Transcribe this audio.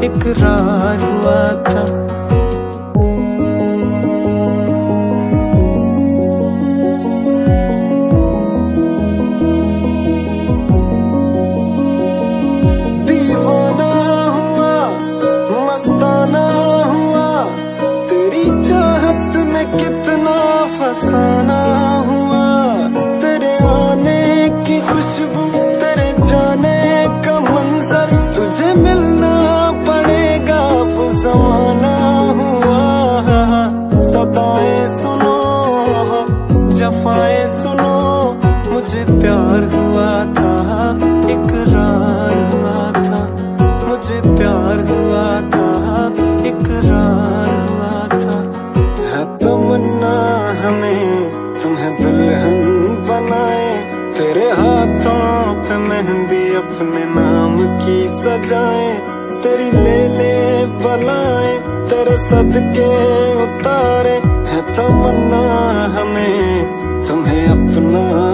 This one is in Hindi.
इकरार हुआ था। दीवाना हुआ, मस्ताना हुआ, तेरी चाहत में कितना फसाना हुआ। तेरे आने की खुशबू, तेरे जाने का मंजर, तुझे मिलना पड़ेगा अब ज़माना हुआ। सदाएं सुनो, जफाएं सुनो, मुझे प्यार हुआ था, इकरार हुआ था। मुझे प्यार हुआ था, इकरार हुआ था। है तमन्ना हमें तुम्हें दुल्हन बनाए, तेरे हाथों पे मेहंदी अपने नाम की सजाए। तेरी ले ले बलाएं, तेरे सदके उतारे। है तमन्ना हमें तुम्हें अपना